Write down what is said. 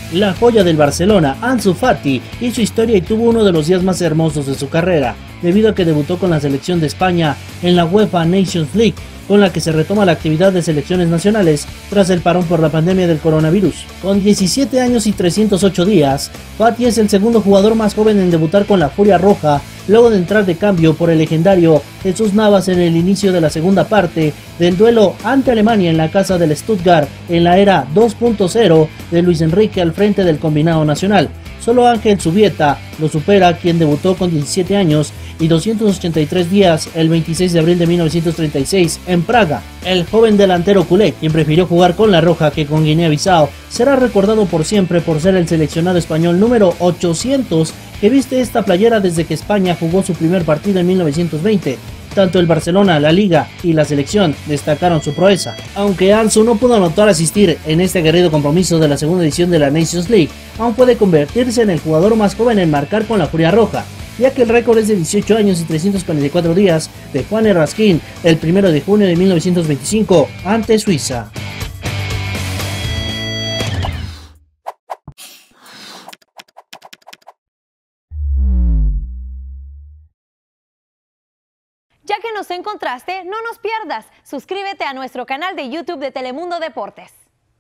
La joya del Barcelona, Ansu Fati, hizo historia y tuvo uno de los días más hermosos de su carrera, debido a que debutó con la selección de España en la UEFA Nations League, con la que se retoma la actividad de selecciones nacionales tras el parón por la pandemia del coronavirus. Con 17 años y 308 días, Fati es el segundo jugador más joven en debutar con la Furia Roja, luego de entrar de cambio por el legendario Jesús Navas en el inicio de la segunda parte del duelo ante Alemania en la casa del Stuttgart en la era 2.0 de Luis Enrique al frente del combinado nacional. Solo Ángel Zubieta lo supera, quien debutó con 17 años y 283 días el 26 de abril de 1936 en Praga. El joven delantero culé, quien prefirió jugar con la Roja que con Guinea-Bissau, será recordado por siempre por ser el seleccionado español número 800 que viste esta playera desde que España jugó su primer partido en 1920. Tanto el Barcelona, la Liga y la selección destacaron su proeza. Aunque Ansu no pudo anotar asistir en este aguerrido compromiso de la segunda edición de la Nations League, aún puede convertirse en el jugador más joven en marcar con la Furia Roja, ya que el récord es de 18 años y 344 días de Juan Errasquín el 1 de junio de 1925 ante Suiza. Ya que nos encontraste, no nos pierdas. Suscríbete a nuestro canal de YouTube de Telemundo Deportes.